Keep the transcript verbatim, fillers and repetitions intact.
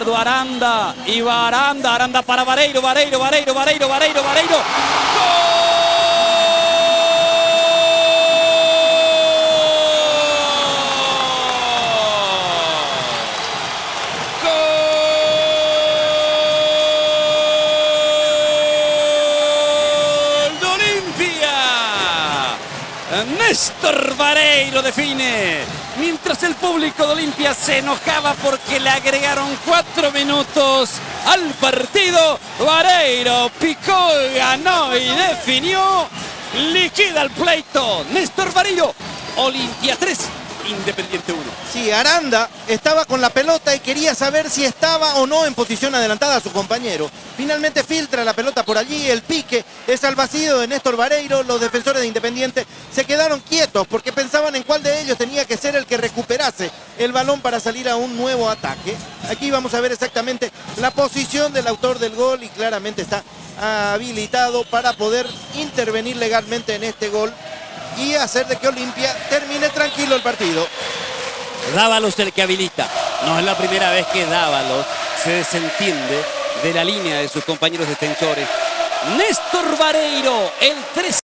Aranda y va Aranda, Aranda para Vareiro, Vareiro, Vareiro, Vareiro, Vareiro, Vareiro. ¡Gol de Olimpia! Néstor Vareiro define. Mientras el público de Olimpia se enojaba porque le agregaron cuatro minutos al partido, Vareiro picó, ganó y definió. Liquida el pleito. Néstor Vareiro, Olimpia tres, Independiente uno. Sí, Aranda estaba con la pelota y quería saber si estaba o no en posición adelantada a su compañero. Finalmente filtra la pelota por allí, el pique es al vacío de Néstor Vareiro. Los defensores de Independiente se quedaron quietos porque pensaban en cuál de ellos tenía que ser el que recuperase el balón para salir a un nuevo ataque. Aquí vamos a ver exactamente la posición del autor del gol y claramente está habilitado para poder intervenir legalmente en este gol y hacer de que Olimpia termine tranquilo el partido. Dávalos el que habilita. No es la primera vez que Dávalos se desentiende de la línea de sus compañeros defensores. Néstor Vareiro, el tres.